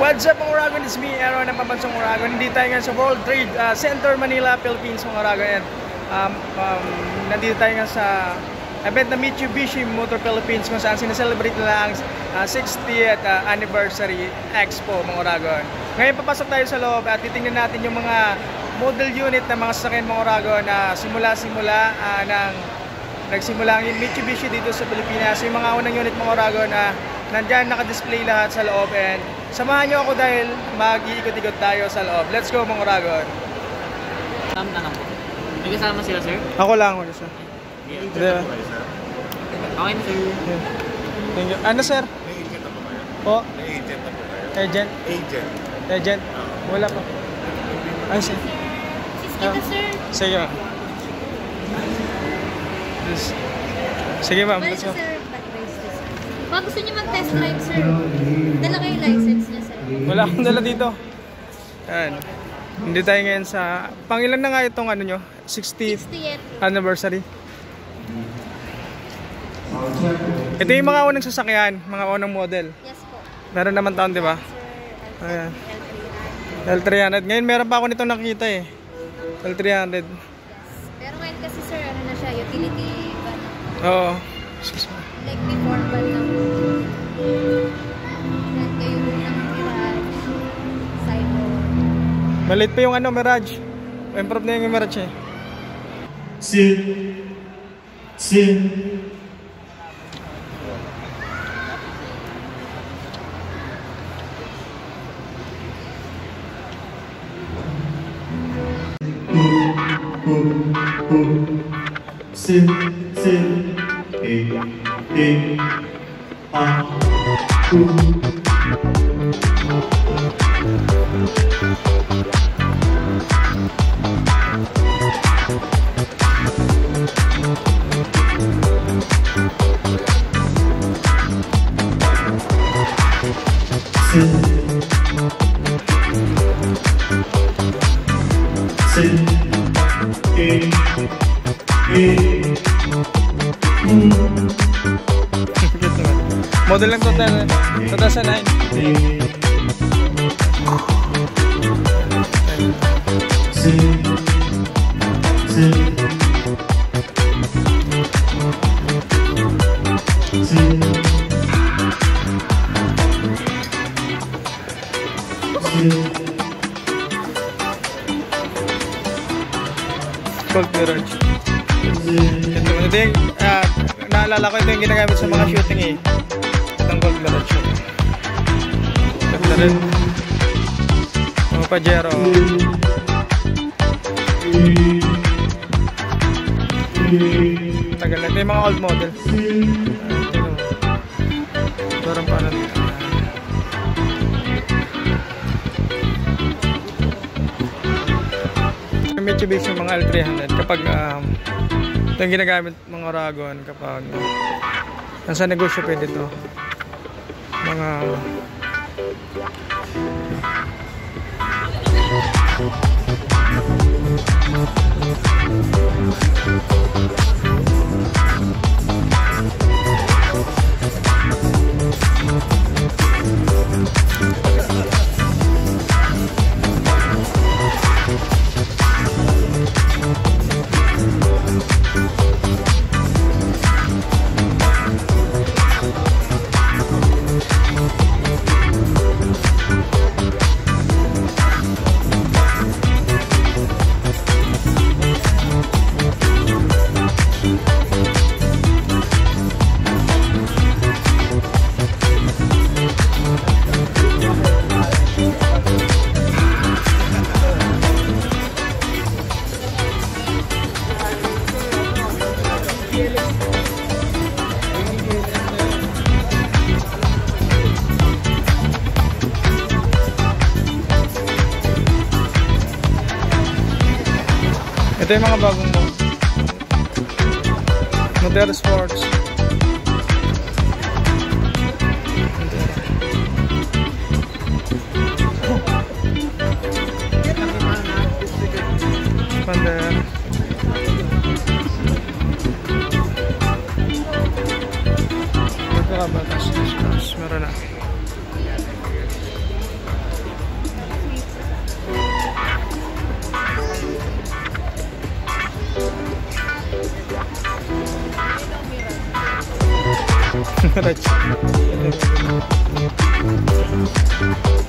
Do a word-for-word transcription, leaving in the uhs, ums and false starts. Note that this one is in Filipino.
What's up mga Oragon? It's me, Aaron ng Pambansang Oragon. Hindi tayo ngayon sa World Trade uh, Center, Manila, Philippines mga Oragon. And, um, um, nandito tayo ngayon sa event na Mitsubishi Motor Philippines kung saan sinaselebrate nila ang uh, sixtieth uh, Anniversary Expo mga Oragon. Ngayon papasok tayo sa loob at titingnan natin yung mga model unit ng mga sasakyan mga Oragon na simula-simula uh, ng nagsimula ang Mitsubishi dito sa Pilipinas. Yung mga unang unit mga Oragon na uh, nandyan naka-display lahat sa loob, and samahan nyo ako dahil mag-iikot-ikot tayo sa loob. Let's go mga Oragon. Tama na lang po. May kasama sila sir? Ako lang ako sir. Yeah. Okay na sir. Yeah. Thank you. Ano sir? May agent na po kayo? Po? May agent na po kayo? Agent? Agent. Agent? Wala pa. Ay sir. Ito sir. Sige ma'am. Sige ma'am. Let's go. Pag gusto niyo mag-test drive, sir, dala kayo license niya, sir. Wala akong dala dito. Yan. Hindi tayo ngayon sa... Pangilan na nga itong ano nyo? sixtieth anniversary. Ito yung mga unang sasakyan, mga unang model. Yes po. Meron naman taon, di ba? Ayan. L three hundred. Ngayon meron pa ako nito nakita eh. L three hundred. Pero ngayon kasi, sir, ano na siya, utility van. Oo. Like before van lang. Yan kayo unang Mirage. Cyborg. Malit pa yung ano, Mirage. Improve na yung Mirage eh. Sin. Sin. Sin. Sin. E. E. A. U. Sin. Sin. E. E. U. Model lang total. Total sa nine. Sin. Sin. Sin. Gold Mirage. Ito, ito yung, uh, naalala ko ito yung ginagamit sa mga shooting eh. Itong Gold Mirage. Ito rin. Mga Pajero. Tagal na. Ito yung mga old model. Parang paano dito. Mitsubishi yung mga L three hundred kapag um, ito yung ginagamit mga Oragon kapag uh, nasa negosyo pwede ito mga ito yung mga bagong mo Model Sports. Pander. Magkakabatas. Meron na. Diretso.